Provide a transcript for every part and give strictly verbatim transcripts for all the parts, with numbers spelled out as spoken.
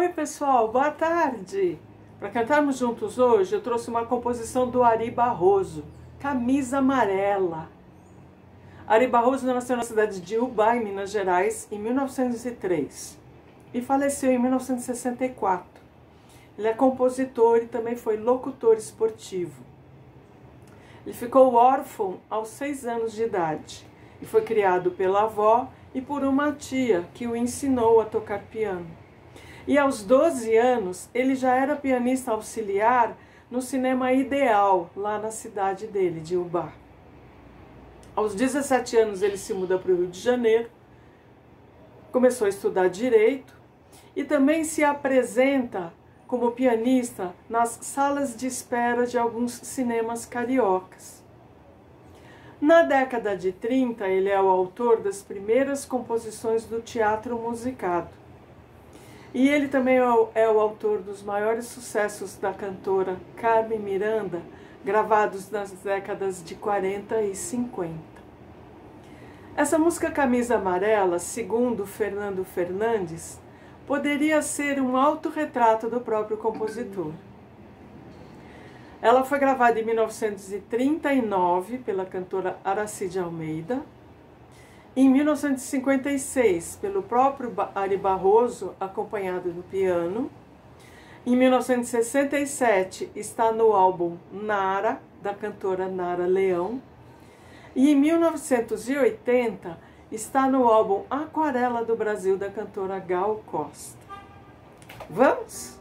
Oi pessoal, boa tarde! Para cantarmos juntos hoje, eu trouxe uma composição do Ari Barroso, Camisa Amarela. Ari Barroso nasceu na cidade de Ubá, em Minas Gerais, em mil novecentos e três e faleceu em mil novecentos e sessenta e quatro. Ele é compositor e também foi locutor esportivo. Ele ficou órfão aos seis anos de idade e foi criado pela avó e por uma tia que o ensinou a tocar piano. E aos doze anos, ele já era pianista auxiliar no Cinema Ideal, lá na cidade dele, de Ubá. Aos dezessete anos, ele se muda para o Rio de Janeiro, começou a estudar Direito e também se apresenta como pianista nas salas de espera de alguns cinemas cariocas. Na década de trinta, ele é o autor das primeiras composições do teatro musicado. E ele também é o, é o autor dos maiores sucessos da cantora Carmen Miranda, gravados nas décadas de quarenta e cinquenta. Essa música Camisa Amarela, segundo Fernando Fernandes, poderia ser um autorretrato do próprio compositor. Ela foi gravada em mil novecentos e trinta e nove pela cantora Aracide Almeida, em mil novecentos e cinquenta e seis, pelo próprio Ari Barroso, acompanhado do piano. Em mil novecentos e sessenta e sete, está no álbum Nara, da cantora Nara Leão. E em mil novecentos e oitenta, está no álbum Aquarela do Brasil, da cantora Gal Costa. Vamos?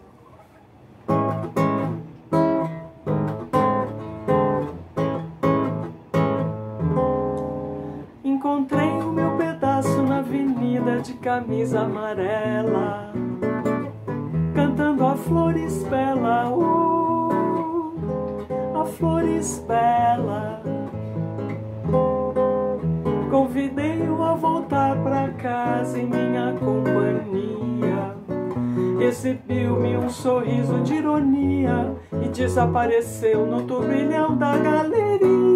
Encontrei o meu pedaço na avenida de camisa amarela, cantando a flores bela, oh, a flores bela. Convidei-o a voltar pra casa em minha companhia. Exibiu-me um sorriso de ironia e desapareceu no turbilhão da galeria.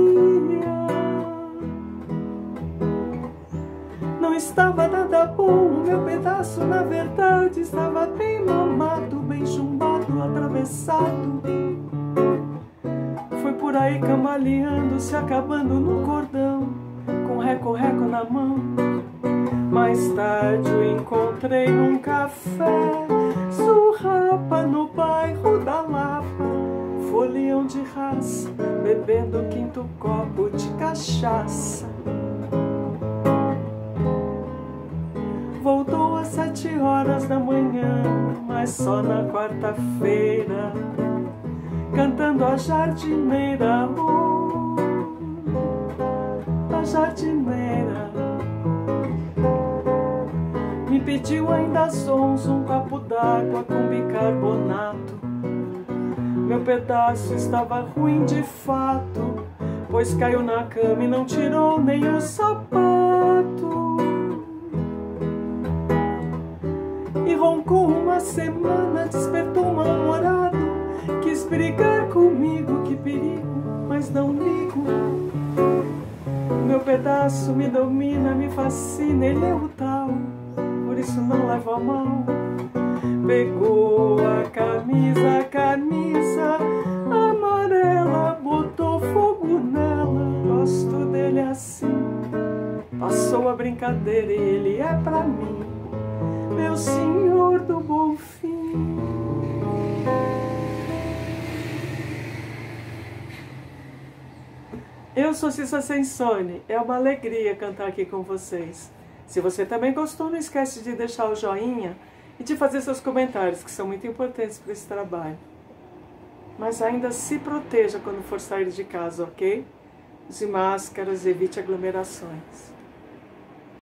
Não estava nada bom, o meu pedaço na verdade estava bem mamado, bem chumbado, atravessado. Foi por aí cambaleando, se acabando no cordão, com reco-reco na mão. Mais tarde o encontrei num café, surrapa no bairro da Lapa, folião de raça, bebendo o quinto copo de cachaça. Voltou às sete horas da manhã, mas só na quarta-feira, cantando a jardineira, oh, a jardineira. Me pediu ainda sons, um copo d'água com bicarbonato. Meu pedaço estava ruim de fato, pois caiu na cama e não tirou nem o sapato. E roncou uma semana, despertou mal-humorado, quis brigar comigo, que perigo, mas não ligo. Meu pedaço me domina, me fascina, ele é o tal, por isso não levo a mão. Pegou a camisa, a camisa amarela, botou fogo nela, gosto dele assim. Passou a brincadeira e ele é pra mim, meu senhor do bom fim. Eu sou Cissa Sensone, é uma alegria cantar aqui com vocês. Se você também gostou, não esquece de deixar o joinha e de fazer seus comentários, que são muito importantes para esse trabalho. Mas ainda se proteja quando for sair de casa, ok? Use máscaras, evite aglomerações.